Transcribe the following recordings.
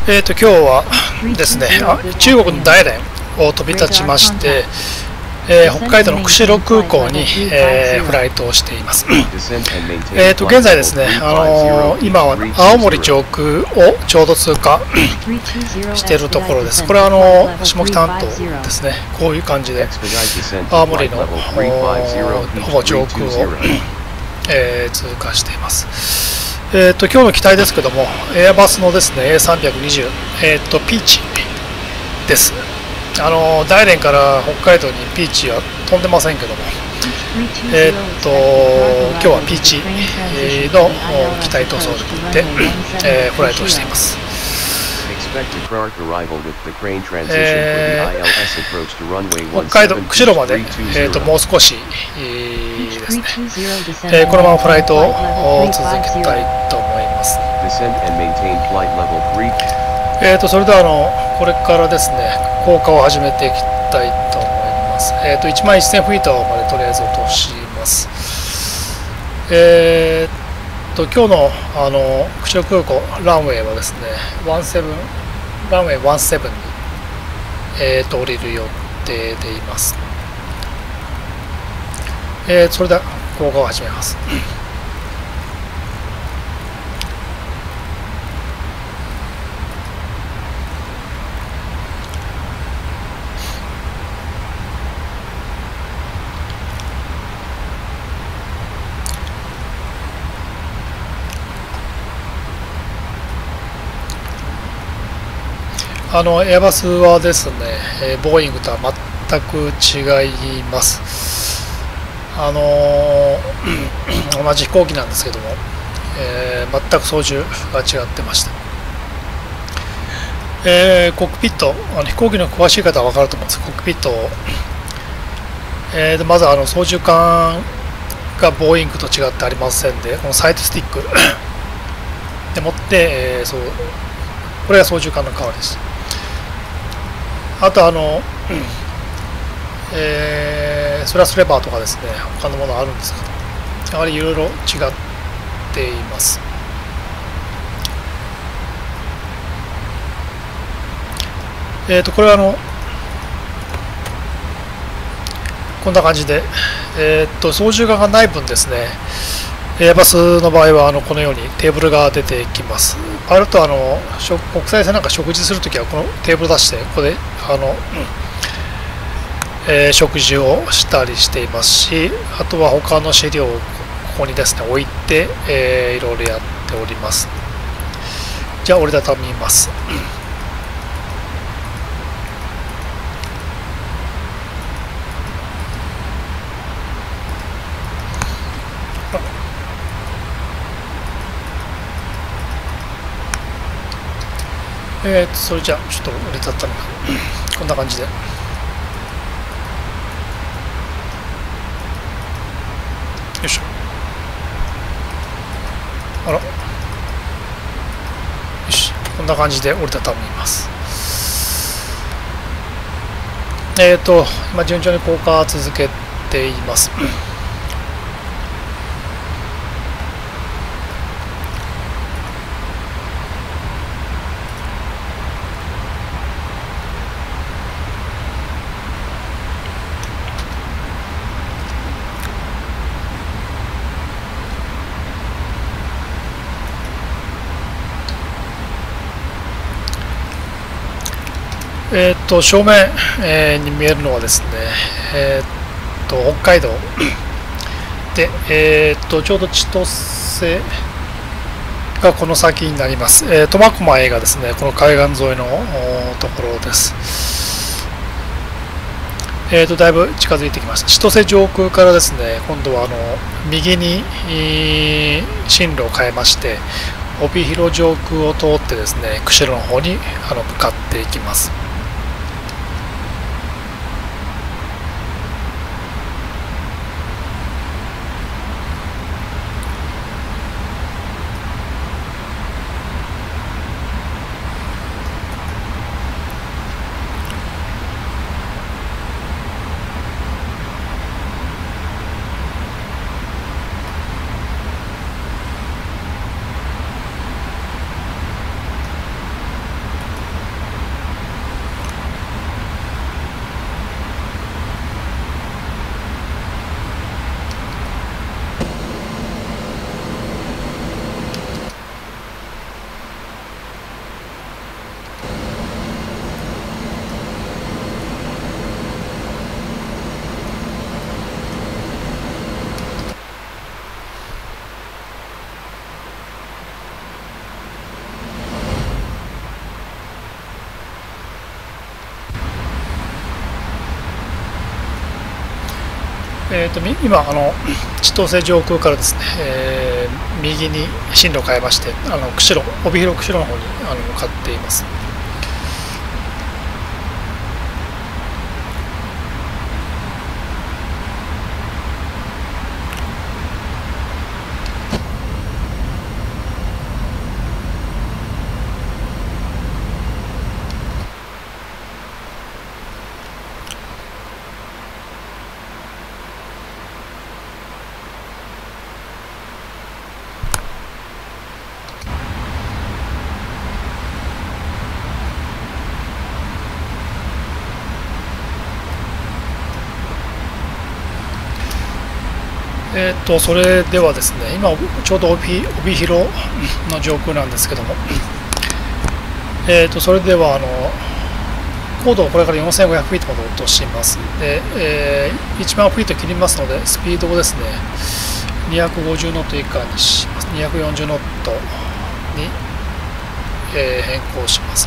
今日はですね、中国の大連を飛び立ちまして、北海道の釧路空港に、フライトをしています。現在ですね、今は青森上空をちょうど通過しているところです。これは下北半島ですね。こういう感じで青森のほぼ上空を、通過しています。今日の機体ですけども、エアバスのですね A320、ピーチです。大連から北海道にピーチは飛んでませんけども、今日はピーチの機体塗装で、フライトをしています。北海道釧路まで、もう少しですね、このままフライトを続けたいと思います。それではこれからですね、降下を始めていきたいと思います。11000フィートまでとりあえず落とします。今日の釧路空港ランウェイはですね、ランウェイ17に、降りる予定でいます。それでは降下を始めます。エアバスはですね、ボーイングとは全く違います。同じ飛行機なんですけども、全く操縦が違ってました。コックピット、飛行機の詳しい方は分かると思うんです。コックピットを、まず操縦桿がボーイングと違ってありませんで、このサイドスティックでもって、これが操縦桿の代わりです。あとスラスレバーとかですね、他のものあるんですけど、やはりいろいろ違っています。これはこんな感じで、操縦桿がない分ですね、エアバスの場合はこのようにテーブルが出てきます。パイロットは国際線なんか食事するときはこのテーブル出してここで食事をしたりしていますし、あとは他の資料をここにですね置いて、いろいろやっております。じゃあ折りたたみます。それじゃあちょっと折りたたみこんな感じで。よいしょ。あら。よし。こんな感じで折りたたみます。今順調に降下続けています。正面、に見えるのはですね、北海道で、ちょうど千歳がこの先になります。苫小牧がですね、この海岸沿いのところです。だいぶ近づいてきました。千歳上空からですね、今度は右に進路を変えまして、帯広上空を通ってですね、釧路の方に向かっていきます。 今千歳上空からですね、右に進路を変えまして、帯広釧路の方に向かっています。それではですね、今ちょうど帯広の上空なんですけども、それでは高度をこれから4500フィートまで落とします。で、1万フィート切りますので、スピードをですね、250ノット以下にします。240ノットに、変更します。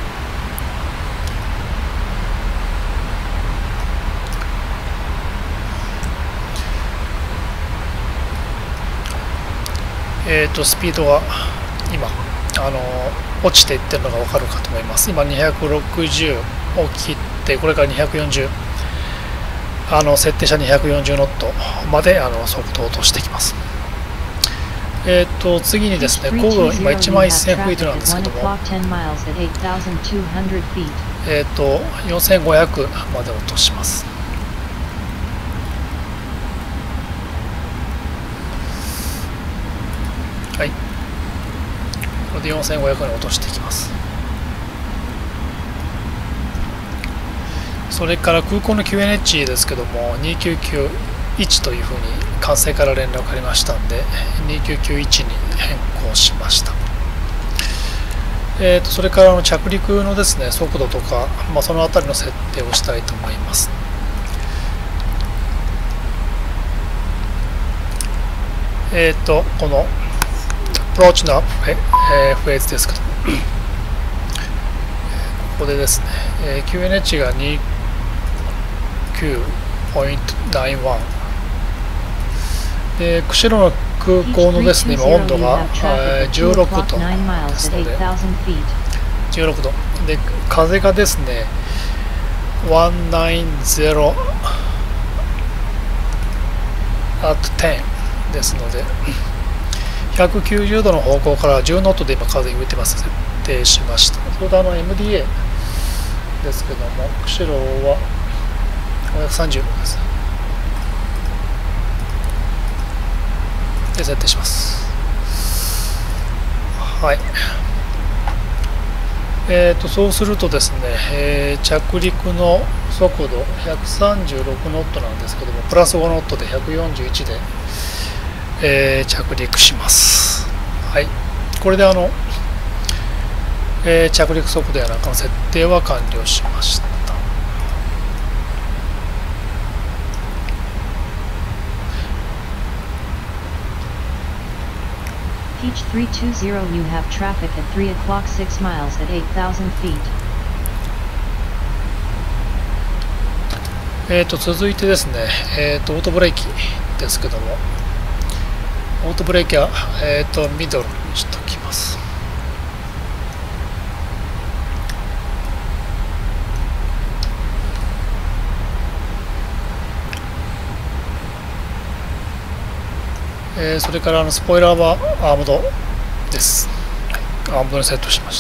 スピードが今落ちていってるのが分かるかと思います。今260を切って、これから240、設定した240ノットまで速度を落としてきます。次にですね、高度今1万1000フィートなんですけども、4500まで落とします。はい、これで4500に落としていきます。それから空港の QNH ですけども、2991というふうに管制から連絡ありましたんで、2991に変更しました。それから着陸のですね、速度とか、そのあたりの設定をしたいと思います。このアプローチのフェーズですけども、ここでですね、QNH が 29.91 で、釧路の空港のですね、今温度が16度ですので、16度で、風がですね190 at 10ですので、190度の方向から10ノットで今風が吹いてます。設定しました。それとMDA ですけども、釧路は530です。で設定します。はい。そうするとですね、着陸の速度136ノットなんですけども、プラス5ノットで141で着陸します。はい、これで着陸速度やなんかの設定は完了しました。 Peach 320, you have traffic at 3 o'clock 6 miles at 8,000 feet. 続いてですね、オートブレーキですけども、オートブレーキは、ミドルにしておきます。それからスポイラーはアームドです。アームドにセットしました。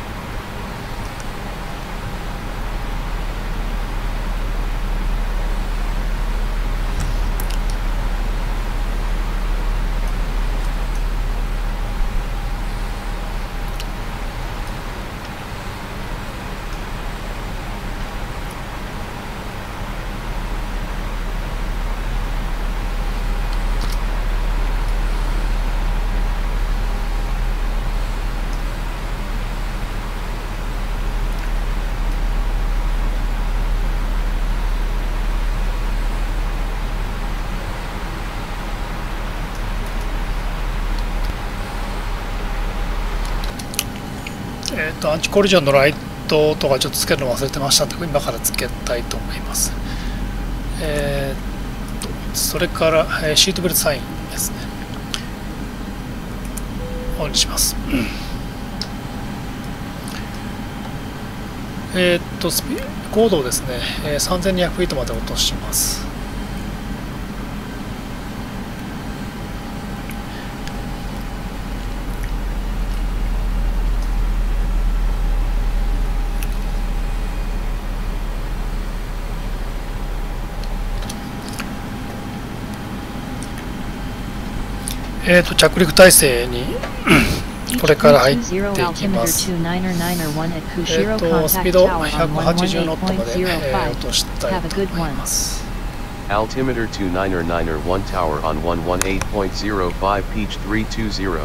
アンチコリジョンのライトとかちょっとつけるの忘れてましたので、今からつけたいと思います。 それから、シートベルトサインですね、オンにします。高度をですね、3200フィートまで落とします。着陸態勢にこれから入っていきます。スピード180ノットまで、落としたいと思います。 Altimeter 2991 tower on 118.05 Peach 320.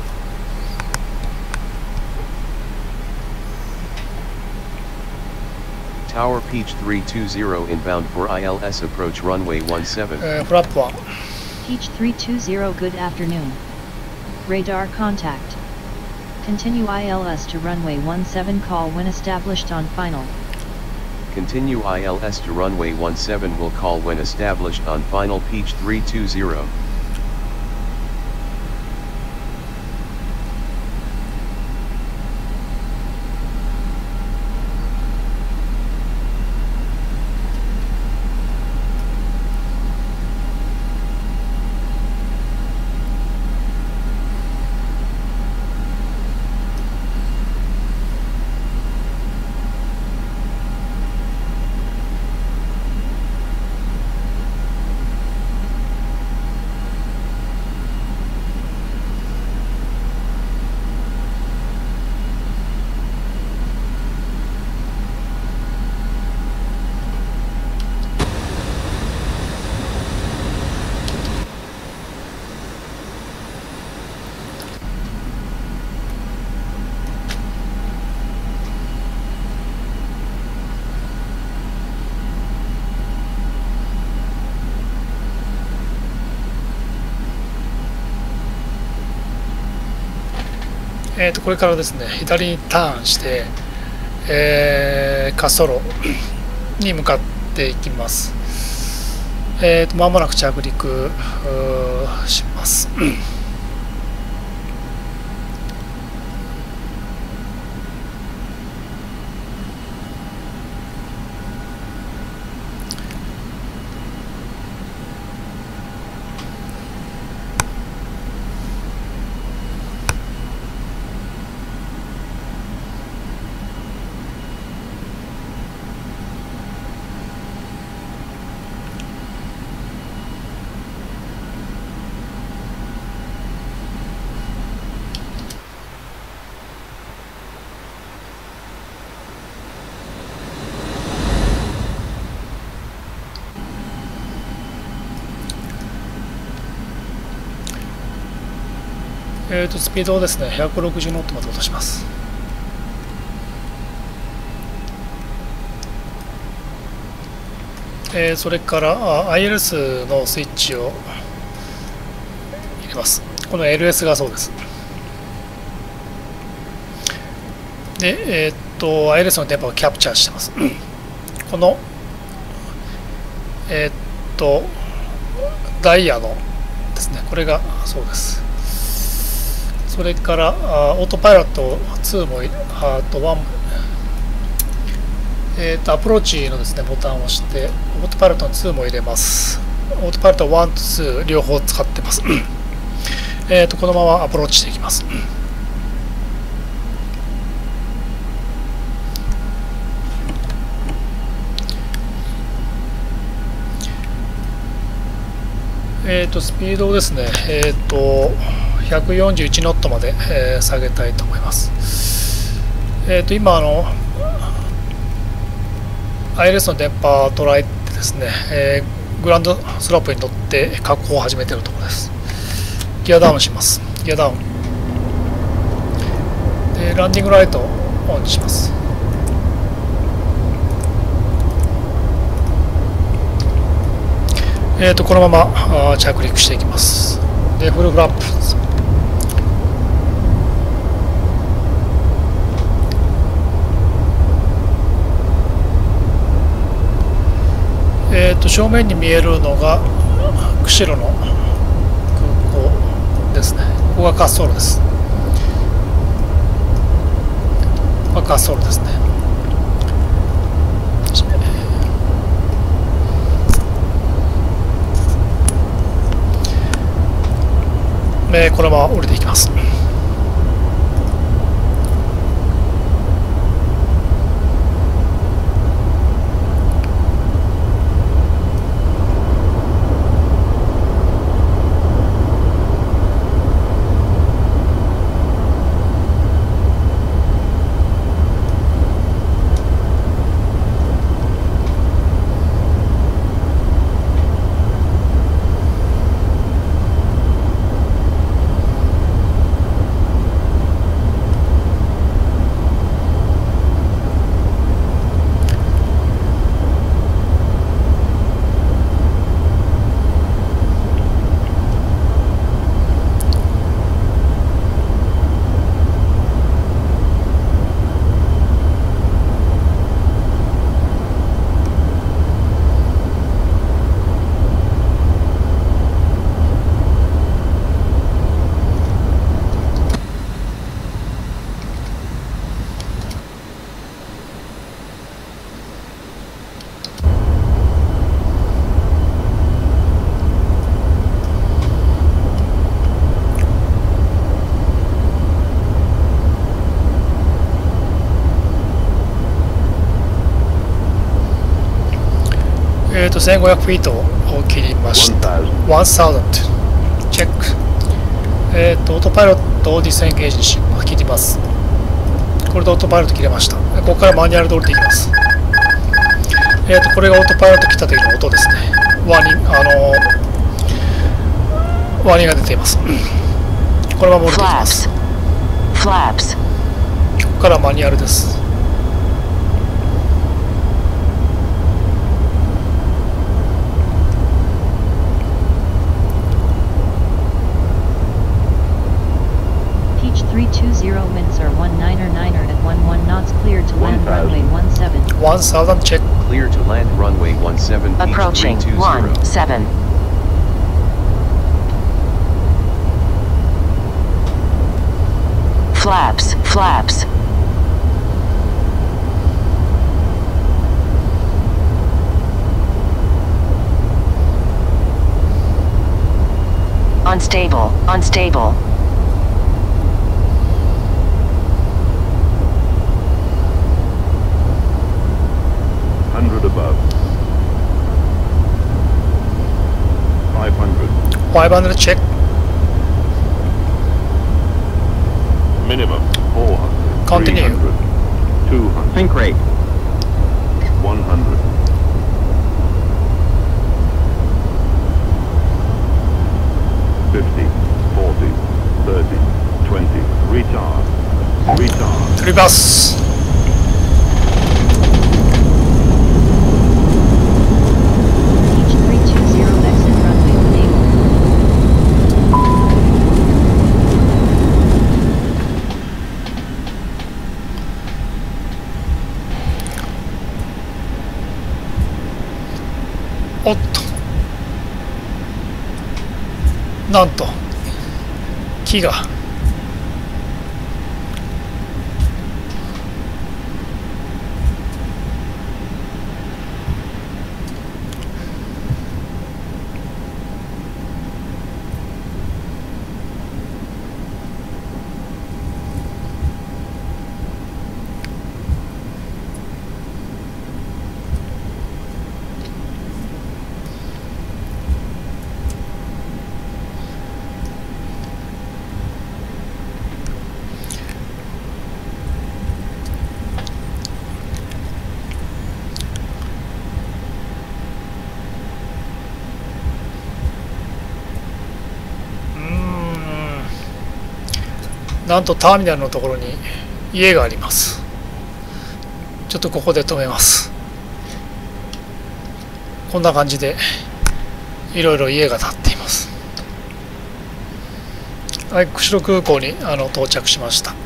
Tower Peach 320 inbound for ILS approach runway 17. フラップは Peach 320 good afternoon. Radar contact. Continue ILS to runway 17 call when established on final. Continue ILS to runway 17 will call when established on final Peach 320. これからですね、左にターンして、滑走路に向かっていきます。まもなく着陸します。スピードをですね、160ノットまで落とします。それからILS のスイッチを入れます。この LS がそうです。で、ILS の電波をキャプチャーしてます。この、ダイヤのですね、これがそうです。それからオートパイロット2もあと1、アプローチのですねボタンを押してオートパイロットの2も入れます。オートパイロット1と2両方使ってます。このままアプローチしていきます。スピードをですね、141ノットまで、下げたいと思います。今ILS の電波を捉えてですね、グランドスロープに乗って滑降を始めているところです。ギアダウンします。ギアダウンでランディングライトをオンにします。このまま着陸していきます。でフルフラップ正面に見えるのが釧路の空港ですね。ここが滑走路です。ここが滑走路ですね。このまま降りていきます。1500フィートを切りました。1000チェック。オートパイロットをディスエンゲージに切ります。これでオートパイロット切れました。ここからマニュアルで降りていきます。これがオートパイロット切った時の音ですね。ワーニングが出ています。このまま降りていきます。ここからマニュアルです。 320 winds are 19er at 11 knots, cleared to land runway 17. 1000 check. Clear to land runway 17. Approaching 17. Flaps. Unstable. 100 above. 500. 500 check. Minimum 400. Continue. 300. 200. Think rate. 100. 50. 40. 30. 20. Retard. 振ります。おっと、なんと木がなんとターミナルのところに家があります。ちょっとここで止めます。こんな感じでいろいろ家が建っています。はい、釧路空港に到着しました。